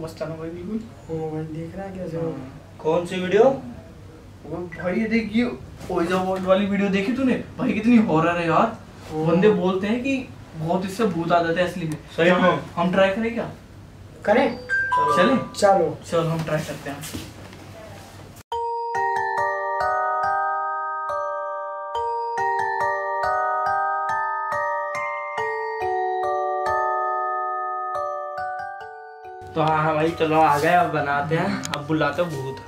मस्त है ना भाई बिल्कुल। मोबाइल देख रहा है कैसे? कौन सी वीडियो? भाई ये देखिए ओइजा बोर्ड वाली वीडियो देखी तूने? भाई कितनी हॉरर है यार। बंदे बोलते हैं कि बहुत इससे भूत आ जाते हैं असली में। सही में हम ट्राई करें क्या? करें? चलें? चलो हम ट्राई करते हैं। तो हाँ भाई चलो आ गए, अब बनाते हैं, अब बुलाते हैं भूत।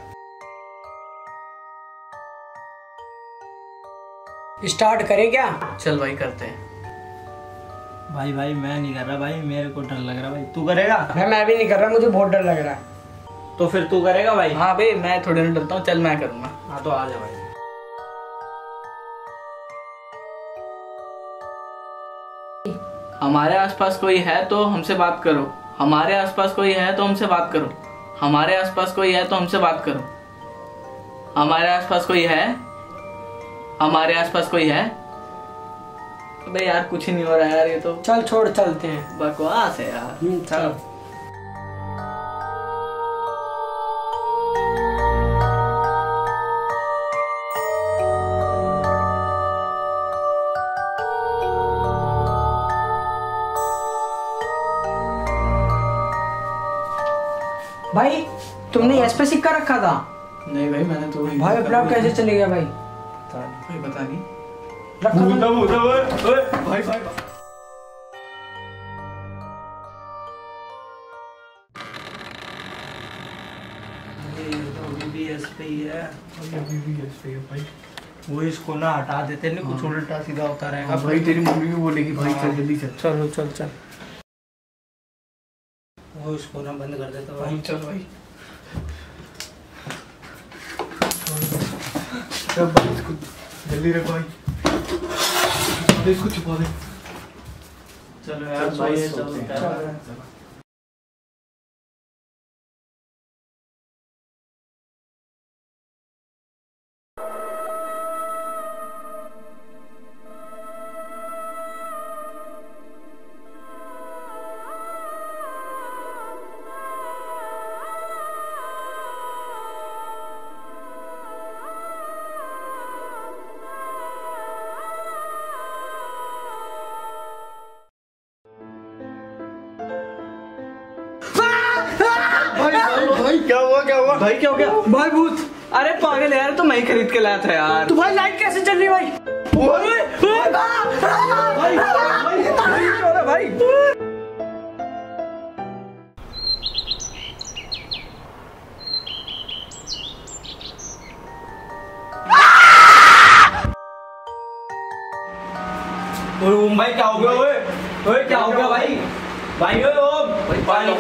स्टार्ट करें क्या? चल भाई करते हैं। भाई मैं नहीं कर रहा भाई, मेरे को डर लग रहा भाई। तू करेगा? मैं भी नहीं कर रहा, मुझे बहुत डर लग रहा है। तो फिर तू करेगा भाई? हाँ भाई मैं थोड़ी ना डरता हूँ, चल मैं करूँगा। हाँ तो आ जा भाई। हमारे आसपास कोई है तो हमसे बात करो। हमारे आसपास कोई है तो हमसे बात करो। हमारे आसपास कोई है तो हमसे बात करो। हमारे आसपास कोई है। हमारे आसपास कोई है। अबे यार कुछ ही नहीं हो रहा है यार, ये तो चल छोड़, चलते हैं। बकवास है यार। चल। भाई तुमने एस पे सिक्का रखा था? नहीं भाई मैंने तो भाई अपना कैसे चले गया भाई? भाई पता नहीं। रखा था। भाई भाई वो इसको ना हटा देते नहीं, कुछ उल्टा सीधा होता रहेगा। भाई तेरी मम्मी भी बोलेगी भाई चल जल्दी चल। चल वो इसको ना बंद कर देता भाई। चल भाई इसको जल्दी रख भाई, इसको छुपा दे। चलो यार भाई चलो। भाई क्या हुआ? भाई क्या हो गया? भाई भूत। अरे पागल यार, तो मैं ही खरीद के लाया था यार। तो भाई लाइट कैसे चल रही है भाई? भाई ओम भाई क्या हो गया? ओए क्या हो गया भाई? भाई ओए ओम पानी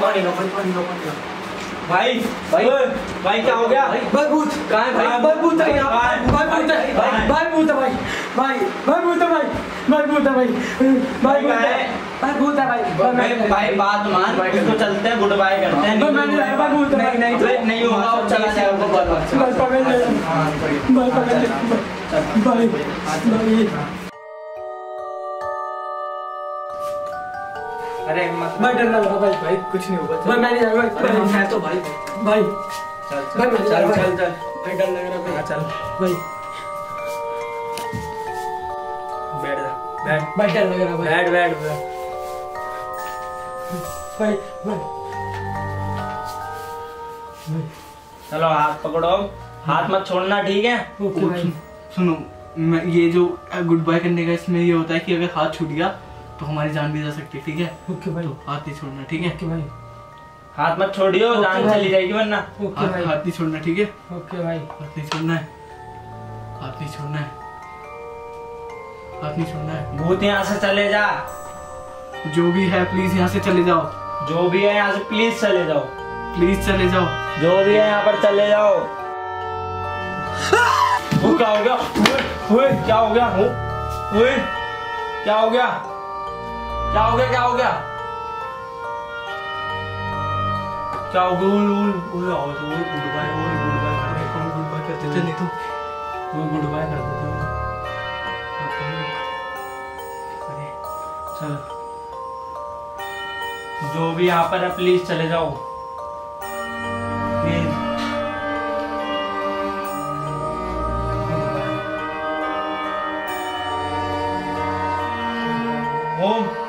भाई क्या हो गया? भाई भूत कहाँ है भाई? भाई भूत है यहाँ। भाई भूत है भाई भूत है भाई भूत है भाई बात मान, इसको चलते हैं, गुड बाय करते हैं। नहीं होगा, चला जाएगा। अरे मत भाई डर लग रहा भाई, कुछ नहीं होगा। भाई मैं नहीं जाऊंगा भाई। मैं तो भाई भाई चल भाई डर लग रहा भाई। चल भाई बैठ भाई डर लग रहा भाई। बैठ भाई चलो हाथ पकड़ो, हाथ मत छोड़ना, ठीक है? ओके भाई। सुनो, मैं ये जो गुड बाय करने का इसमें ये होता है कि अगर हाथ छूट गया तो हमारी जान भी जा सकती है, ठीक है? ओके भाई। तो हाथ नहीं छोड़ना, ठीक है? ओके भाई। हाथ मत छोड़ियो, जान चली जाएगी वरना। ओके भाई। हाथ नहीं छोड़ना, ठीक है? ओके भाई। हाथ नहीं छोड़ना है, हाथ नहीं छोड़ना है, हाथ नहीं छोड़ना है। भूत यहाँ से चले जा। जो भी है प्लीज यहाँ से चले जाओ। जो भी है यहाँ से प्लीज चले जाओ, प्लीज चले जाओ। जो भी है यहाँ पर चले जाओ। वो क्या हो गया? क्या हो गया? क्या हो गया? क्या हो गया? क्या हो गया? क्या हो गया? गुड बाय करते थे, नहीं तो गुड बाय करते थे। चलो जो भी यहाँ पर है प्लीज चले जाओ, ओम